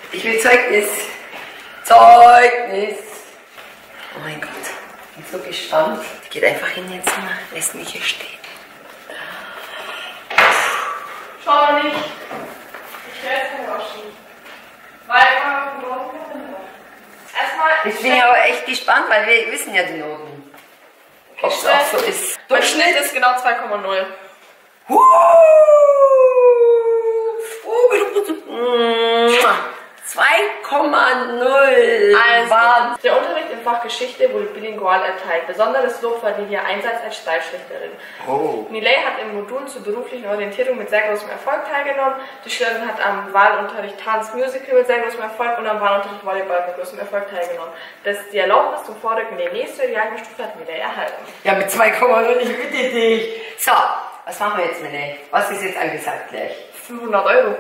Ich will Zeugnis. Zeugnis. Oh mein Gott, ich bin so gespannt. Die geht einfach hin jetzt mal, lässt mich hier stehen. Schau nicht. Ich werde es nicht waschen. Weil erstmal. Ich bin ja aber echt gespannt, weil wir wissen ja die Noten. Ob es auch so ist. Durchschnitt ist genau 2,0. 2,0. Also, der Unterricht im Fach Geschichte wurde bilingual erteilt. Besonderes Lob verdient ihr Einsatz als Streitschlichterin. Miley hat im Modul zur beruflichen Orientierung mit sehr großem Erfolg teilgenommen. Die Schülerin hat am Wahlunterricht Tanz, Musical mit sehr großem Erfolg und am Wahlunterricht Volleyball mit großem Erfolg teilgenommen. Die Erlaubnis zum Vorrücken in die nächste Jahrgangsstufe hat Miley erhalten. Ja, mit 2,0, ich bitte dich. So, was machen wir jetzt, Miley? Was ist jetzt angesagt gleich? 500 Euro.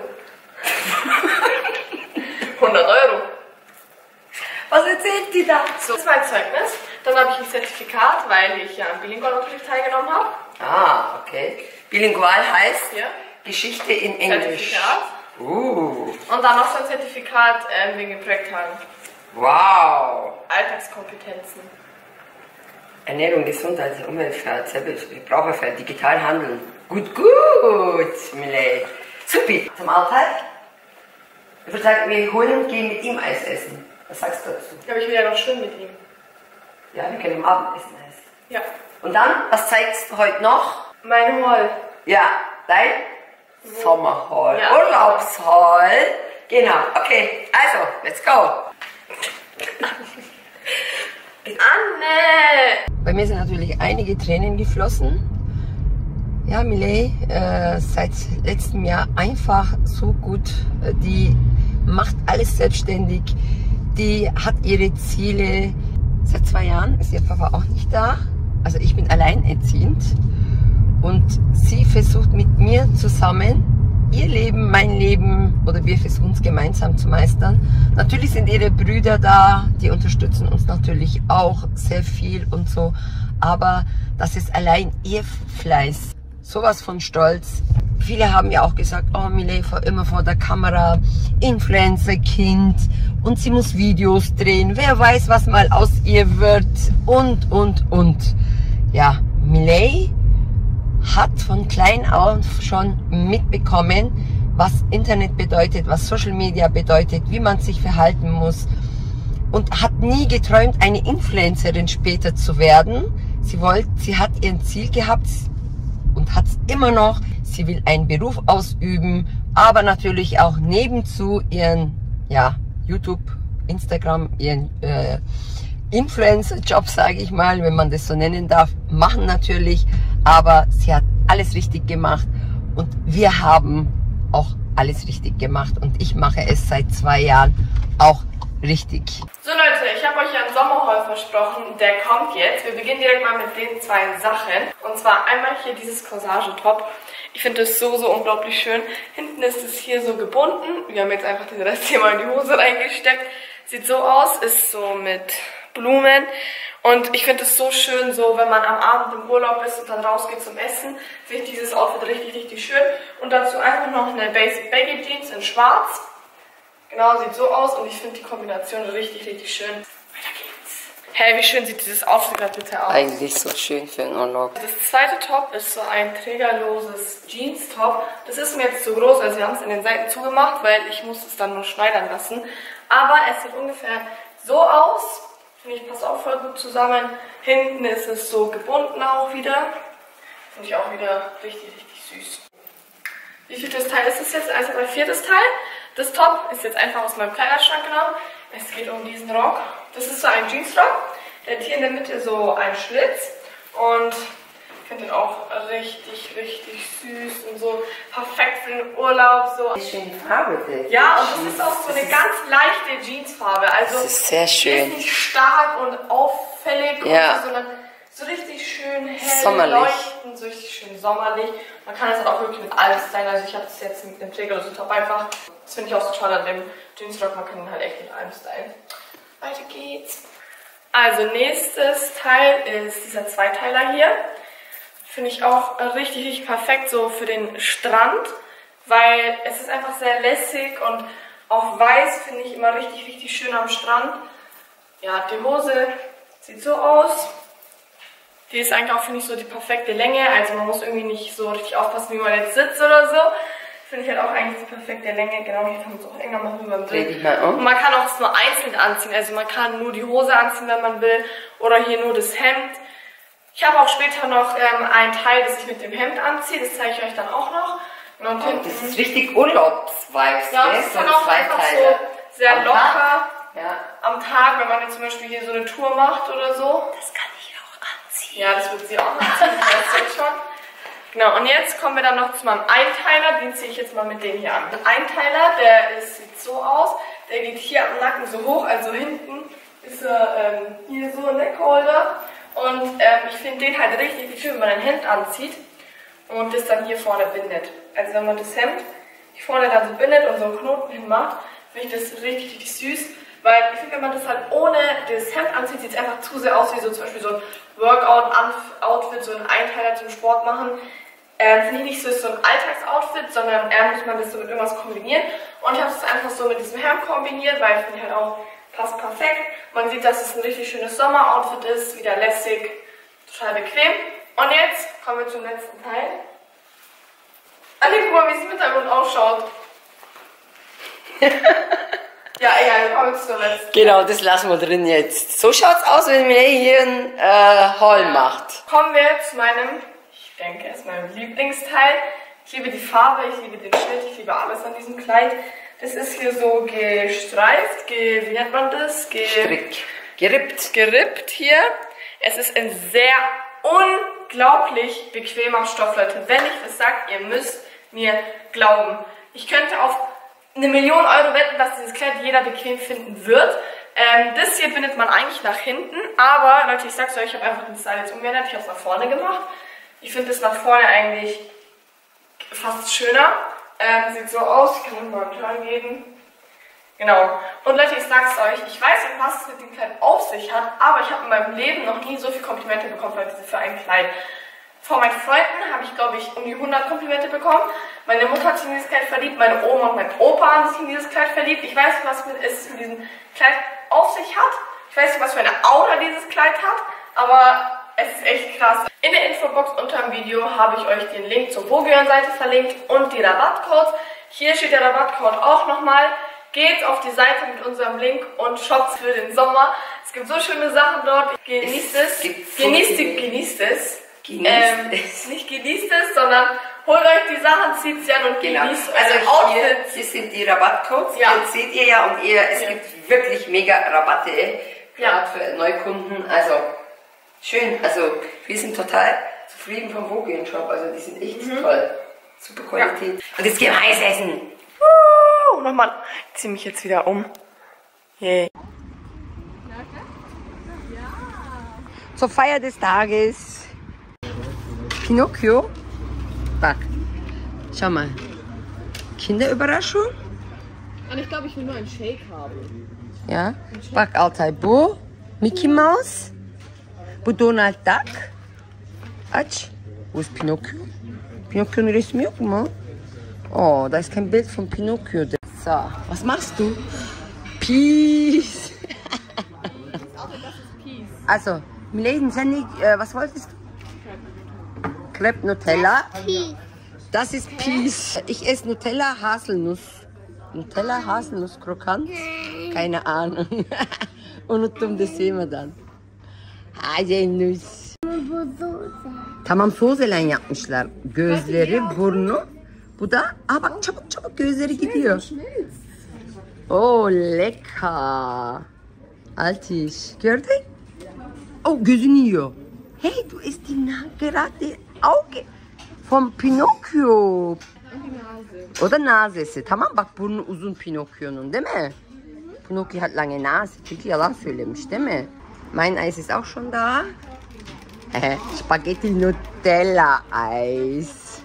100 Euro. Was erzählt die da? So, das ist mein Zeugnis. Dann habe ich ein Zertifikat, weil ich ja am Bilingual-Unterricht teilgenommen habe. Ah, okay. Bilingual heißt Ja. Geschichte in Englisch. Zertifikat. Und dann noch so ein Zertifikat wegen den Projekttagen. Wow. Alltagskompetenzen. Ernährung, Gesundheit, Umweltfreiheit, Verbraucherfreiheit, digital handeln. Gut, gut, Miley. Supi. Zum Alltag? Ich würde sagen, wir holen und gehen mit ihm Eis essen. Was sagst du dazu? Ja, aber ich will ja noch schwimmen mit ihm. Ja, wir können am Abendessen essen. Ja. Und dann, was zeigst du heute noch? Mein Hall. Ja, dein Sommerhall, Ja. Urlaubshall. Genau, okay, also, let's go. Anne! Bei mir sind natürlich einige Tränen geflossen. Ja, Miley, seit letztem Jahr einfach so gut. Die macht alles selbstständig. Die hat ihre Ziele. Seit 2 Jahren ist ihr Papa auch nicht da. Also ich bin alleinerziehend. Und sie versucht mit mir zusammen ihr Leben, mein Leben, oder wir versuchen es gemeinsam zu meistern. Natürlich sind ihre Brüder da, die unterstützen uns natürlich auch sehr viel und so. Aber das ist allein ihr Fleiß. Sowas von stolz. Viele haben ja auch gesagt, oh, Miley immer vor der Kamera, Influencer-Kind und sie muss Videos drehen. Wer weiß, was mal aus ihr wird und. Ja, Miley hat von klein auf schon mitbekommen, was Internet bedeutet, was Social Media bedeutet, wie man sich verhalten muss und hat nie geträumt, eine Influencerin später zu werden. Sie hat ihren Ziel gehabt und hat es immer noch. Sie will einen Beruf ausüben, aber natürlich auch nebenzu ihren YouTube, Instagram, ihren Influencer-Job, sage ich mal, wenn man das so nennen darf, machen natürlich. Aber sie hat alles richtig gemacht und wir haben auch alles richtig gemacht und ich mache es seit 2 Jahren auch richtig. So Leute, ich habe euch ja einen Sommerhaul versprochen, der kommt jetzt. Wir beginnen direkt mal mit den 2 Sachen. Und zwar einmal hier dieses Corsage-Top. Ich finde das so unglaublich schön. Hinten ist es hier so gebunden. Wir haben jetzt einfach den Rest hier mal in die Hose reingesteckt. Sieht so aus, ist so mit Blumen. Und ich finde es so schön, so wenn man am Abend im Urlaub ist und dann rausgeht zum Essen, finde ich dieses Outfit richtig schön. Und dazu einfach noch eine Basic Baggy Jeans in schwarz. Genau, sieht so aus und ich finde die Kombination richtig schön. Weiter geht's. Hey, wie schön sieht dieses Outfit gerade bitte aus? Eigentlich so schön für einen Urlaub. Das zweite Top ist so ein trägerloses Jeans-Top. Das ist mir jetzt zu groß, also wir haben es in den Seiten zugemacht, weil ich muss es dann nur schneidern lassen. Aber es sieht ungefähr so aus. Finde ich, passt auch voll gut zusammen. Hinten ist es so gebunden auch wieder. Finde ich auch wieder richtig süß. Wie vieltes Teil ist es jetzt? Also mein 4. Teil. Das Top ist jetzt einfach aus meinem Kleiderschrank genommen. Es geht um diesen Rock. Das ist so ein Jeansrock. Der hat hier in der Mitte so einen Schlitz. Und ich finde den auch richtig süß und so perfekt für den Urlaub. So. Schöne Farbe. Ja, und das ist auch so eine ganz leichte Jeansfarbe. Also das ist sehr schön. Die ist nicht stark und auffällig, ja, sondern so richtig schön hell, sommerlich. Leuchtend, so richtig schön sommerlich. Man kann das auch wirklich mit allem stylen. Also ich habe das jetzt mit dem trägerlosen Top einfach. Das finde ich auch so toll an dem Jeansrock. Man kann ihn halt echt mit allem stylen. Weiter geht's. Also nächstes Teil ist dieser Zweiteiler hier. Finde ich auch richtig perfekt so für den Strand, weil es ist einfach sehr lässig und Auch weiß finde ich immer richtig, richtig schön am Strand. Ja, die Hose sieht so aus. Die ist eigentlich auch, finde ich, so die perfekte Länge. Also man muss irgendwie nicht so richtig aufpassen, wie man jetzt sitzt oder so. Finde ich halt auch eigentlich die perfekte Länge. Genau, hier kann man es auch enger machen, wie man will. Und man kann auch es nur einzeln anziehen. Also man kann nur die Hose anziehen, wenn man will. Oder hier nur das Hemd. Ich habe auch später noch ein Teil, das ich mit dem Hemd anziehe. Das zeige ich euch dann auch noch. Und hinten, das ist richtig Urlaubsvibes. Ja, das ist dann auch einfach so sehr locker. Ja. Am Tag, wenn man jetzt zum Beispiel hier so eine Tour macht oder so. Das kann ich auch anziehen. Ja, das wird sie auch anziehen, das weiß ich schon. Genau, und jetzt kommen wir dann noch zu meinem Einteiler. Den ziehe ich jetzt mal mit dem hier an. Der Einteiler, der sieht so aus. Der geht hier am Nacken so hoch, also hinten ist er hier so ein Neckholder. Und ich finde den halt richtig schön, wenn man ein Hemd anzieht und das dann hier vorne bindet. Also wenn man das Hemd hier vorne dann so bindet und so einen Knoten hinmacht, finde ich das richtig, richtig süß. Weil ich finde, wenn man das halt ohne das Hemd anzieht, sieht es einfach zu sehr aus wie so zum Beispiel so ein Workout-Outfit, so ein Einteiler zum Sport machen. Finde ich nicht so, ist so ein Alltagsoutfit, sondern muss man das so mit irgendwas kombinieren. Und ich habe es einfach so mit diesem Hemd kombiniert, weil ich finde halt auch, passt perfekt. Man sieht, dass es ein richtig schönes Sommeroutfit ist, wieder lässig, total bequem. Und jetzt kommen wir zum letzten Teil. Anni, guck mal, wie es im Hintergrund ausschaut. Ja, egal, kommen wir zum letzten. Genau, das lassen wir drin jetzt. So schaut's aus, wenn mir hier ein Haul macht. Kommen wir zu meinem, ich denke, es ist mein Lieblingsteil. Ich liebe die Farbe, ich liebe den Schnitt, ich liebe alles an diesem Kleid. Das ist hier so gestreift, wie nennt man das? Gerippt hier. Es ist ein sehr unglaublich bequemer Stoff, Leute. Wenn ich das sage, ihr müsst mir glauben. Ich könnte auf 1 Million Euro wetten, dass dieses Kleid jeder bequem finden wird. Das hier bindet man eigentlich nach hinten, aber Leute, ich sag's euch, ich habe einfach den Style jetzt umgeändert, ich habe es nach vorne gemacht. Ich finde das nach vorne eigentlich fast schöner. Sieht so aus, ich kann euch mal einen Turn geben. Genau. Und Leute, ich sag's euch, ich weiß nicht, was es mit dem Kleid auf sich hat, aber ich habe in meinem Leben noch nie so viele Komplimente bekommen, Leute, für ein Kleid. Von meinen Freunden habe ich, glaube ich, um die 100 Komplimente bekommen. Meine Mutter hat sich in dieses Kleid verliebt, meine Oma und mein Opa haben sich in dieses Kleid verliebt. Ich weiß nicht, was es mit diesem Kleid auf sich hat. Ich weiß nicht, was für eine Aura dieses Kleid hat, aber es ist echt krass. In der Infobox unter dem Video habe ich euch den Link zur Bogeon-Seite verlinkt und die Rabattcodes. Hier steht der Rabattcode auch nochmal. Geht auf die Seite mit unserem Link und shoppt für den Sommer. Es gibt so schöne Sachen dort. Genießt es. Genießt es. Nicht genießt es, sondern holt euch die Sachen, zieht sie an und genießt eure Outfits. Hier sind die Rabattcodes, ja. Jetzt seht ihr ja, und es gibt wirklich mega Rabatte, gerade für Neukunden, also schön, also wir sind total zufrieden vom Bogeon Shop, also die sind echt toll, super Qualität. Ja. Und jetzt gehen wir Eis essen. Nochmal, ich ziehe mich jetzt wieder um. Yay. Zur Feier des Tages. Pinocchio. Back. Schau mal. Kinderüberraschung. Und ich glaube, ich will nur einen Shake haben. Ja. Back Altai Bo. Mickey Mouse. Bu Donald Duck. Aç. Wo ist Pinocchio? Pinocchio'nun resmi yok mu? Oh, da ist kein Bild von Pinocchio. So, was machst du? Peace. Also, Milady, was wolltest du? Crepe Nutella. Das ist Peace. Ich esse Nutella Haselnuss. Nutella Haselnuss Krokant? Keine Ahnung. Unuttum desemadan. Haselnuss. Tamam, sozelen yapmışlar. Gözleri, burnu. Bu da, bak çabuk çabuk gözleri gidiyor. Oh, lecker. Altisch. Gördün? Oh, gözünü yiyor. Hey, du isst gerade Auge vom Pinocchio. O da Nasesi. Tamam, bak burnu uzun Pinocchio'nun, değil mi? Pinocchio hat lange Nase. Çünkü yalan söylemiş, değil mi? Mein Eis ist auch schon da. Spaghetti Nutella Eis.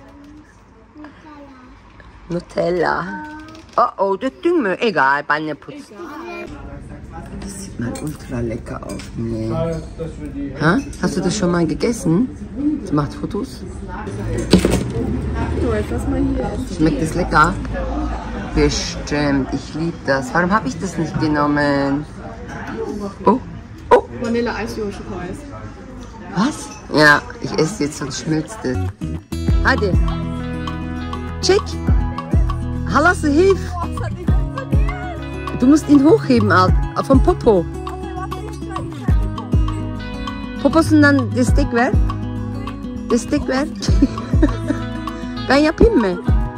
Nutella. Oh, döktün mü? Egal, ben putzen. Das sieht mal ultra lecker aus. Nee. Ha? Hast du das schon mal gegessen? Sie macht Fotos. So, jetzt lass mal hier essen. Schmeckt es lecker? Bestimmt, ich liebe das. Warum habe ich das nicht genommen? Oh, oh. Vanille-Eis-Schokoeis. Was? Ja, ich esse jetzt, sonst schmilzt es. Hadi. Check. Halase, hilf. Du musst ihn hochheben, vom Popo. Poposundan destek ver. Destek ver. Ben yapayım mı?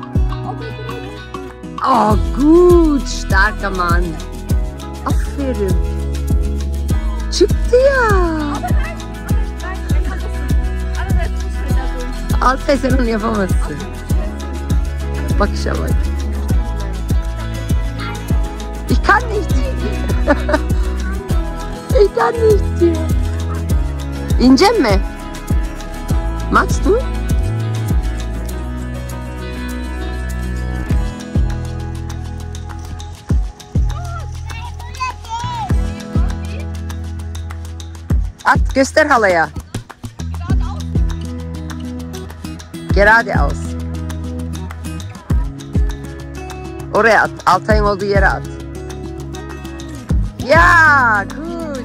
Oh, gut. Starker Mann. Aferin. Çıktı ya. Altay, sen onu yapamazsın. Bakışa bak. Ich kann nicht. Ich kann nicht diyor. İnecek mi? Magst du? At, göster halaya. Geradeaus. Oraya at. Altay'ın olduğu yere at. Ya, gut.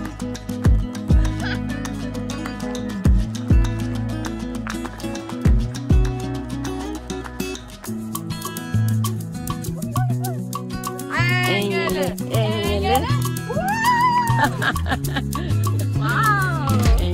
Engeli. Wow.